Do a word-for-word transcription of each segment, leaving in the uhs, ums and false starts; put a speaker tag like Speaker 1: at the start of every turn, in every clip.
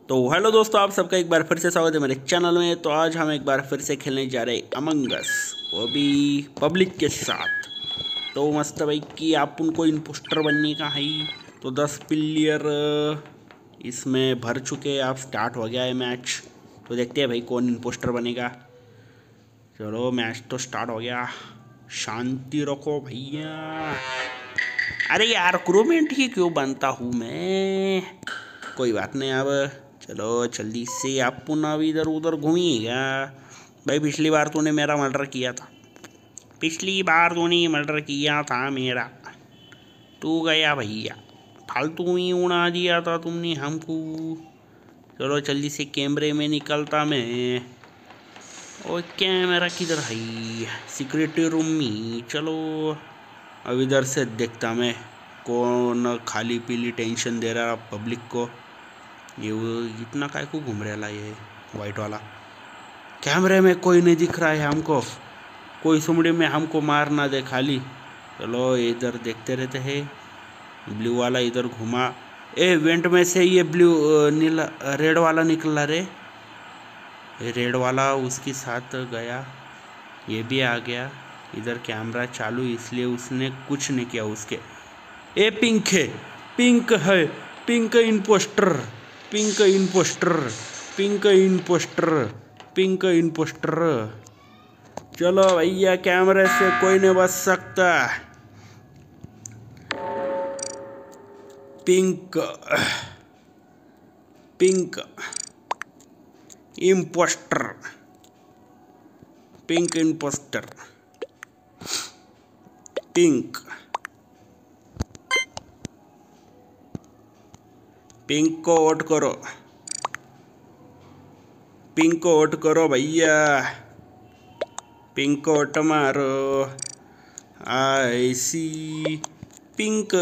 Speaker 1: तो हेलो दोस्तों, आप सबका एक बार फिर से स्वागत है मेरे चैनल में। तो आज हम एक बार फिर से खेलने जा रहे अमंग अस, वो भी पब्लिक के साथ। तो मस्त भाई कि आप उनको इम्पोस्टर बनने का है। तो दस प्लेयर इसमें भर चुके, आप स्टार्ट हो गया है मैच। तो देखते हैं भाई कौन इम्पोस्टर बनेगा। चलो मैच तो स्टार्ट हो गया। शांति रखो भैया। अरे यार क्रूमेट ही क्यों बनता हूँ मैं। कोई बात नहीं। अब चलो जल्दी से आप पुनः इधर उधर घूमिएगा। भाई पिछली बार तूने मेरा मर्डर किया था, पिछली बार तूने मर्डर किया था मेरा। तू गया भैया, फालतू ही उड़ा दिया था तुमने हमको। चलो जल्दी से कैमरे में निकलता मैं। ओ कैमरा किधर है? सिक्योरिटी रूम में। चलो अब इधर से देखता मैं कौन खाली पीली टेंशन दे रहा पब्लिक को। ये वो इतना काय को घूम रहा ये वाइट वाला। कैमरे में कोई नहीं दिख रहा है हमको, कोई सुमड़ी में हमको मार ना दे खाली। चलो इधर देखते रहते हैं। ब्लू वाला इधर घुमा। ए वेंट में से ये ब्लू नीला रेड वाला निकला रे। रेड वाला उसके साथ गया, ये भी आ गया। इधर कैमरा चालू इसलिए उसने कुछ नहीं किया उसके। ए पिंक है, पिंक है, pink impostor, pink impostor, pink impostor, pink impostor. चलो भैया कैमरे से कोई नहीं बच सकता। Pink pink impostor, pink impostor, pink pink को वोट करो, पिंक को वोट करो भैया, पिंक को वोट मारो। आई सी पिंक,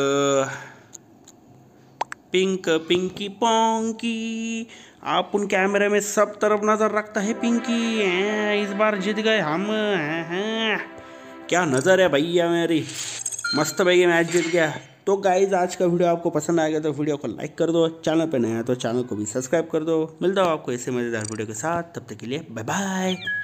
Speaker 1: पिंक पिंकी पोंकी। आप उन कैमरे में सब तरफ नजर रखता है पिंकी। इस बार जीत गए हम। क्या नज़र है भैया मेरी, मस्त भैया मैच जीत गया। तो गाइज आज का वीडियो आपको पसंद आ गया तो वीडियो को लाइक कर दो, चैनल पे नया है तो चैनल को भी सब्सक्राइब कर दो। मिलता हूँ आपको ऐसे मज़ेदार वीडियो के साथ, तब तक के लिए बाय बाय।